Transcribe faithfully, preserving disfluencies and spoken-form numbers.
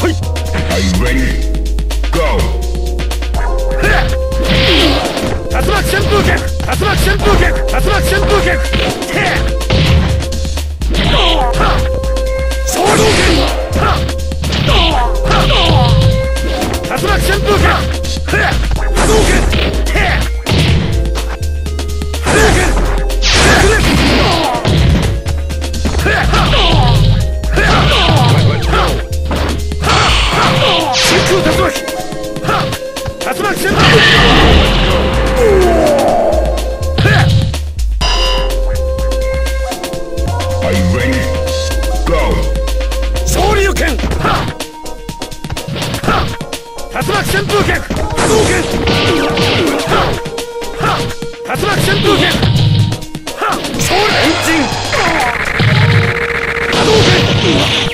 Are you ready? Go! 竜巻旋風脚竜巻旋風脚竜巻旋風脚衝動拳竜巻旋風脚波動拳波動拳真空竜巻竜巻旋風 Are you ready? Go! 昇竜拳竜巻旋風脚波動拳竜巻旋風脚昇竜エンジン波動拳